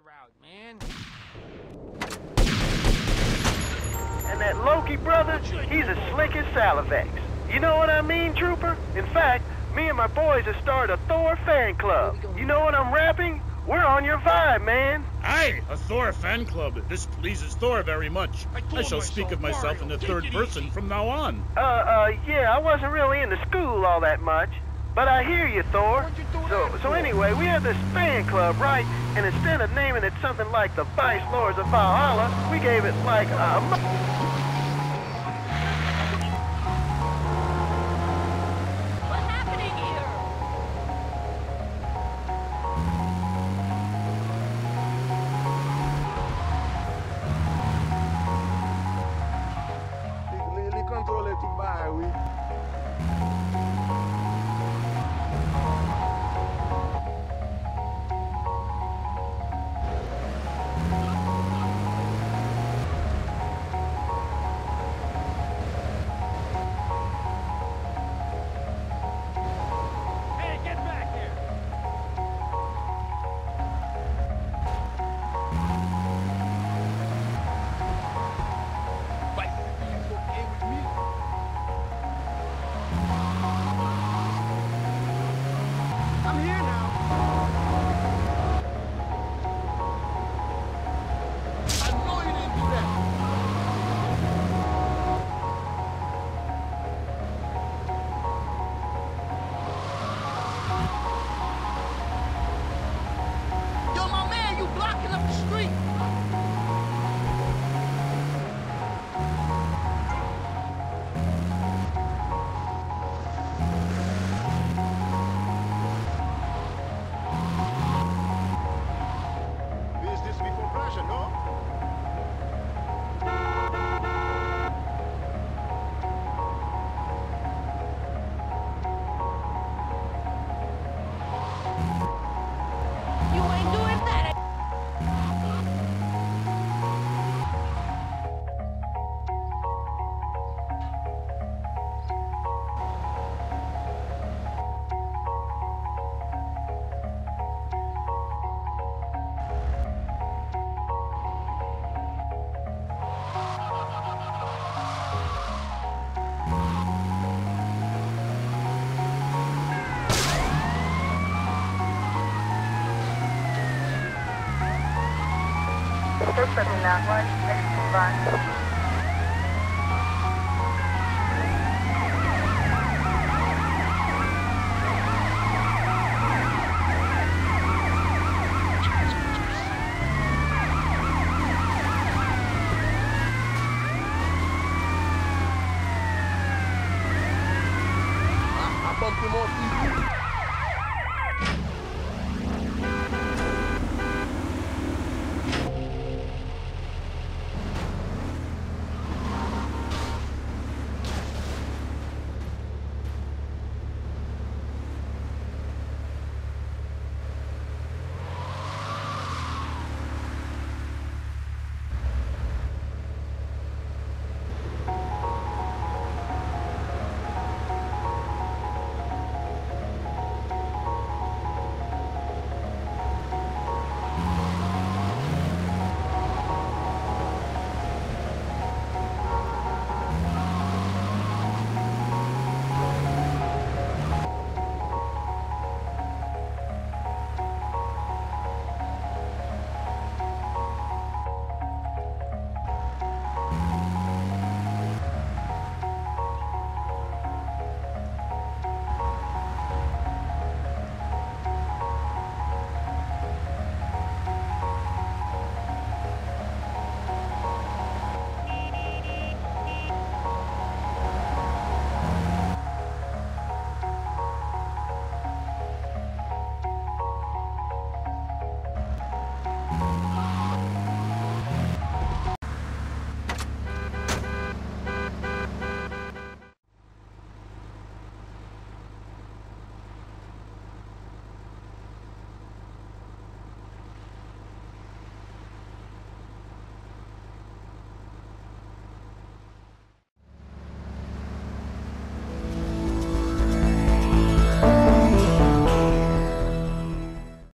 route, man. And that Loki brother, he's as slick as Salivex. You know what I mean, Trooper? In fact, me and my boys have started a Thor fan club. You know what I'm rapping? We're on your vibe, man. Aye, a Thor fan club. This pleases Thor very much. I shall speak of myself in the third person from now on. Yeah, I wasn't really into school all that much. But I hear you, Thor. So anyway, we have this fan club, right? And instead of naming it something like the Vice Lords of Valhalla, we gave it like What's happening here? Li kontrole tout bagay, oui. Hey, get back here! Why, you okay with me? I'm here now. I know you didn't do that. Yo, my man, you blocking up the street. Business before pleasure, no? You ain't doing that. Third person now, one, next to